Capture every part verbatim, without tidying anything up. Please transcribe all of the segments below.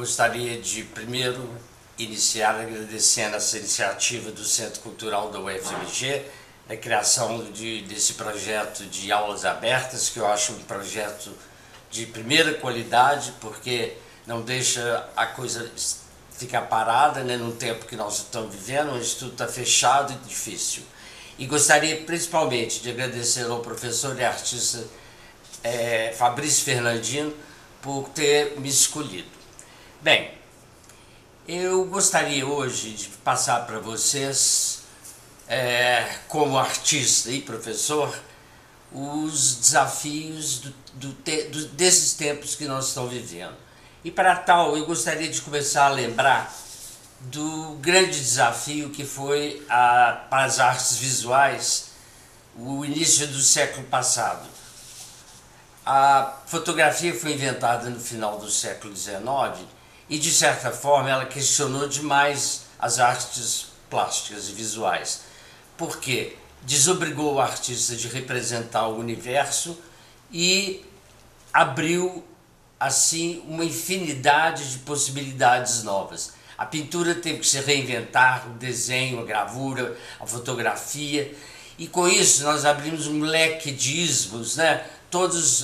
gostaria de primeiro iniciar agradecendo essa iniciativa do Centro Cultural da U F M G, a criação de, desse projeto de aulas abertas, que eu acho um projeto de primeira qualidade, porque não deixa a coisa ficar parada, né, no tempo que nós estamos vivendo, onde tudo está fechado e difícil. E gostaria principalmente de agradecer ao professor e artista é, Fabrício Fernandino por ter me escolhido. Bem, eu gostaria hoje de passar para vocês, é, como artista e professor, os desafios do, do te, do, desses tempos que nós estamos vivendo. E para tal, eu gostaria de começar a lembrar do grande desafio que foi a, para as artes visuais o início do século passado. A fotografia foi inventada no final do século dezenove e, de certa forma, ela questionou demais as artes plásticas e visuais, porque desobrigou o artista de representar o universo e abriu, assim, uma infinidade de possibilidades novas. A pintura teve que se reinventar, o desenho, a gravura, a fotografia, e com isso nós abrimos um leque de ismos, né? Todas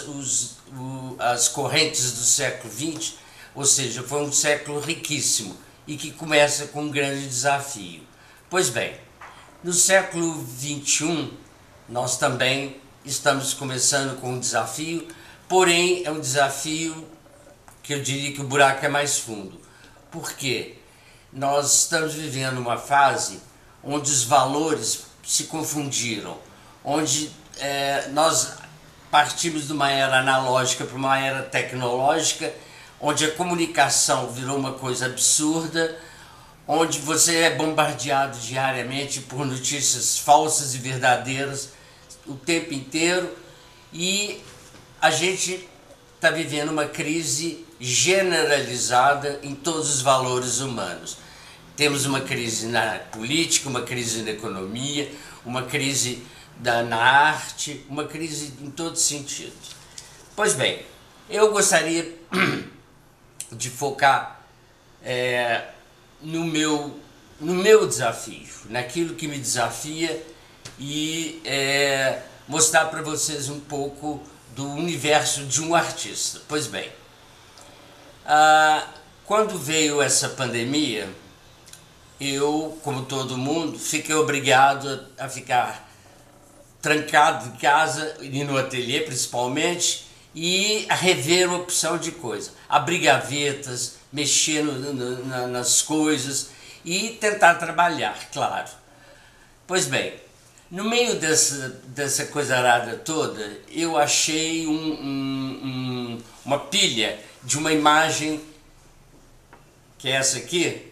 as correntes do século vinte, ou seja, foi um século riquíssimo e que começa com um grande desafio. Pois bem, no século vinte e um nós também estamos começando com um desafio, porém é um desafio que eu diria que o buraco é mais fundo. Por quê? Nós estamos vivendo uma fase onde os valores se confundiram, onde é, nós partimos de uma era analógica para uma era tecnológica, onde a comunicação virou uma coisa absurda, onde você é bombardeado diariamente por notícias falsas e verdadeiras o tempo inteiro, e a gente está vivendo uma crise generalizada em todos os valores humanos. Temos uma crise na política, uma crise na economia, uma crise da, na arte, uma crise em todos os sentidos. Pois bem, eu gostaria de focar é, no, meu, no meu desafio, naquilo que me desafia e é, mostrar para vocês um pouco do universo de um artista. Pois bem, ah, quando veio essa pandemia, eu, como todo mundo, fiquei obrigado a, a ficar trancado em casa e no ateliê principalmente, e a rever uma opção de coisa, abrir gavetas, mexer no, no, na, nas coisas e tentar trabalhar, claro. Pois bem, no meio dessa, dessa coisa arada toda, eu achei um, um, um, uma pilha de uma imagem, que é essa aqui,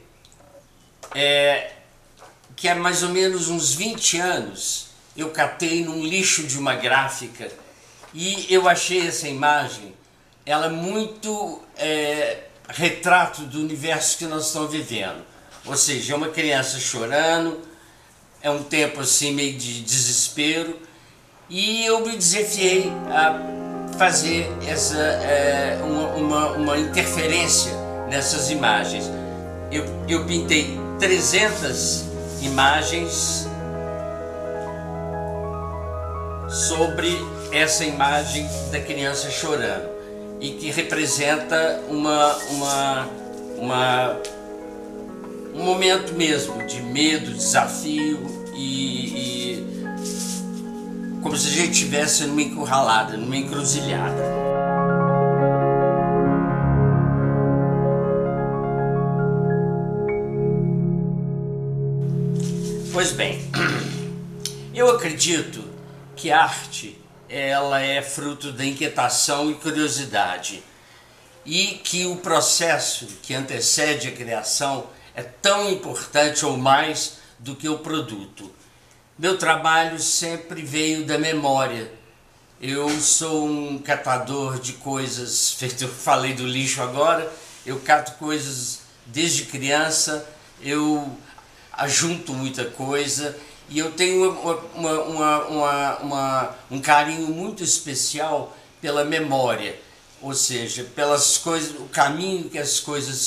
é, que há mais ou menos uns vinte anos eu catei num lixo de uma gráfica e eu achei essa imagem, ela muito é, retrato do universo que nós estamos vivendo. Ou seja, é uma criança chorando, é um tempo assim meio de desespero, e eu me desafiei a fazer essa, é, uma, uma, uma interferência nessas imagens. Eu, eu pintei trezentas imagens sobre essa imagem da criança chorando e que representa uma, uma, uma, um momento mesmo de medo, desafio e, e como se a gente estivesse numa encurralada, numa encruzilhada. Pois bem, eu acredito que a arte ela é fruto da inquietação e curiosidade, e que o processo que antecede a criação é tão importante ou mais do que o produto. Meu trabalho sempre veio da memória. Eu sou um catador de coisas, eu falei do lixo agora, eu cato coisas desde criança, eu ajunto muita coisa e eu tenho uma, uma, uma, uma, uma, um carinho muito especial pela memória, ou seja, pelas coisas, o caminho que as coisas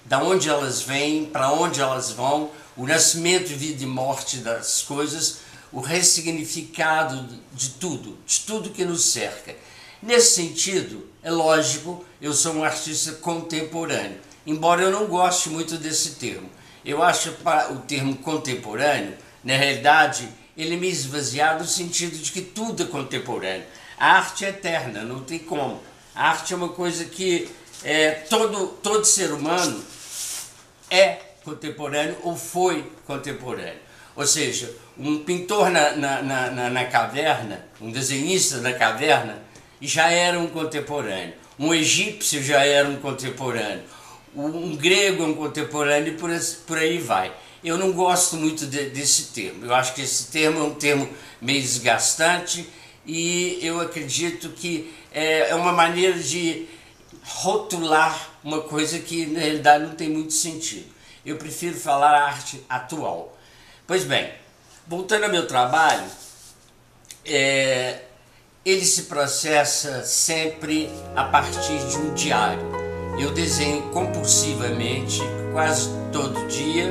da onde elas vêm, para onde elas vão, o nascimento, vida e morte das coisas, o ressignificado de tudo, de tudo que nos cerca. Nesse sentido, é lógico, eu sou um artista contemporâneo, embora eu não goste muito desse termo. Eu acho que o termo contemporâneo, na realidade, ele me esvaziado no sentido de que tudo é contemporâneo. A arte é eterna, não tem como. A arte é uma coisa que é, todo, todo ser humano é contemporâneo ou foi contemporâneo. Ou seja, um pintor na, na, na, na caverna, um desenhista na caverna, já era um contemporâneo. Um egípcio já era um contemporâneo. Um grego é um contemporâneo e por, por aí vai. Eu não gosto muito de, desse termo. Eu acho que esse termo é um termo meio desgastante e eu acredito que é, é uma maneira de rotular uma coisa que na realidade não tem muito sentido. Eu prefiro falar arte atual. Pois bem, voltando ao meu trabalho, é, ele se processa sempre a partir de um diário. Eu desenho compulsivamente, quase todo dia.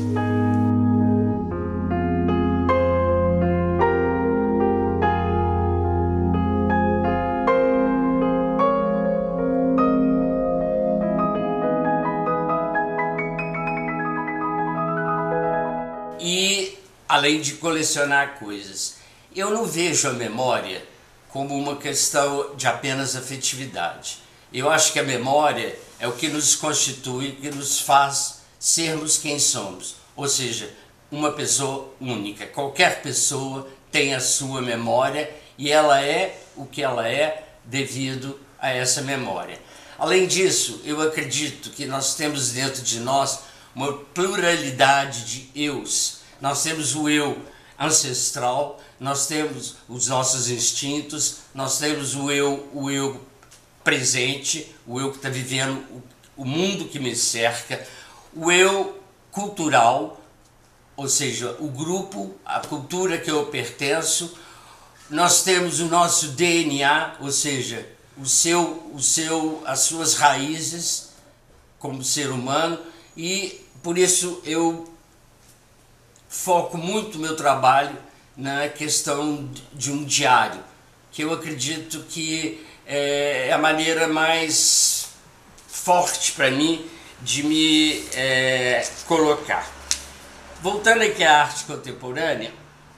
E além de colecionar coisas, eu não vejo a memória como uma questão de apenas afetividade. Eu acho que a memória é o que nos constitui, que nos faz sermos quem somos. Ou seja, uma pessoa única. Qualquer pessoa tem a sua memória e ela é o que ela é devido a essa memória. Além disso, eu acredito que nós temos dentro de nós uma pluralidade de eus. Nós temos o eu ancestral, nós temos os nossos instintos, nós temos o eu, o eu presente, o eu que está vivendo o, o mundo que me cerca, o eu cultural, ou seja, o grupo, a cultura que eu pertenço. Nós temos o nosso D N A, ou seja, o seu, o seu, as suas raízes como ser humano, e por isso eu foco muito meu trabalho na questão de um diário, que eu acredito que é a maneira mais forte para mim de me é, colocar. Voltando aqui à arte contemporânea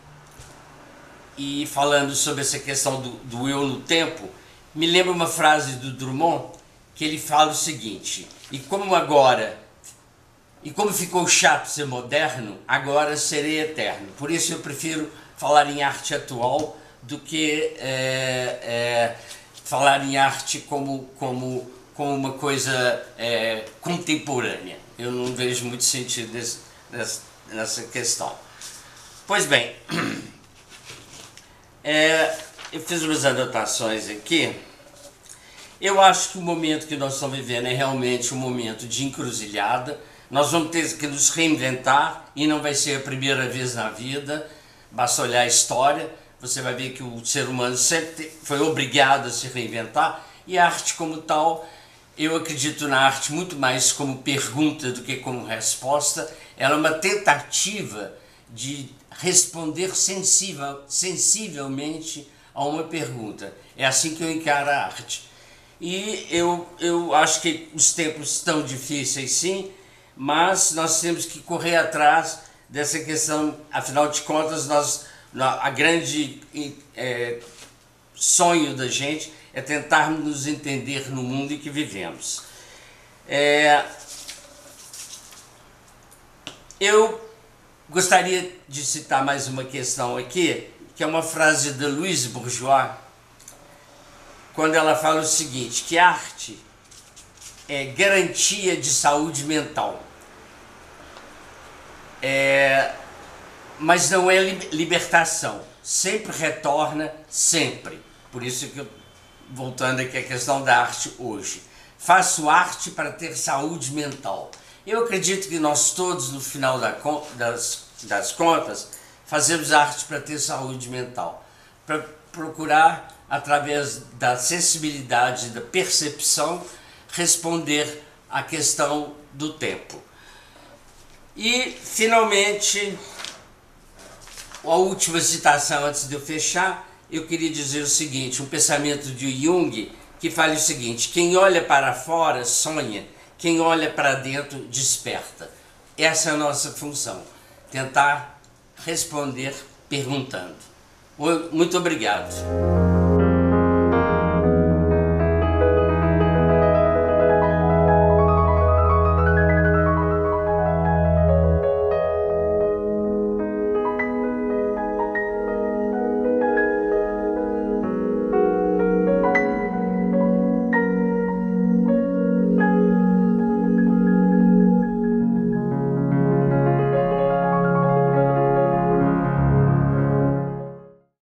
e falando sobre essa questão do, do eu no tempo, me lembra uma frase do Drummond que ele fala o seguinte: e como agora, e como ficou chato ser moderno, agora serei eterno. Por isso eu prefiro falar em arte atual do que é, é, falar em arte como, como, como uma coisa é, contemporânea. Eu não vejo muito sentido desse, desse, nessa questão. Pois bem, é, eu fiz umas anotações aqui. Eu acho que o momento que nós estamos vivendo é realmente um momento de encruzilhada. Nós vamos ter que nos reinventar e não vai ser a primeira vez na vida. Basta olhar a história, você vai ver que o ser humano sempre foi obrigado a se reinventar, e a arte como tal, eu acredito na arte muito mais como pergunta do que como resposta. Ela é uma tentativa de responder sensível, sensivelmente a uma pergunta. É assim que eu encaro a arte. E eu, eu acho que os tempos estão difíceis sim, mas nós temos que correr atrás dessa questão. Afinal de contas, nós, a grande é, sonho da gente é tentarmos nos entender no mundo em que vivemos. É, eu gostaria de citar mais uma questão aqui, que é uma frase de Louise Bourgeois, quando ela fala o seguinte, que a arte é garantia de saúde mental, é, mas não é libertação, sempre retorna, sempre. Por isso que eu, voltando aqui à questão da arte hoje, faço arte para ter saúde mental. Eu acredito que nós todos, no final das, das contas, fazemos arte para ter saúde mental, para procurar, através da sensibilidade, da percepção, responder à questão do tempo. E, finalmente, a última citação antes de eu fechar, eu queria dizer o seguinte, um pensamento de Jung que fala o seguinte: quem olha para fora sonha, quem olha para dentro desperta. Essa é a nossa função, tentar responder perguntando. Muito obrigado.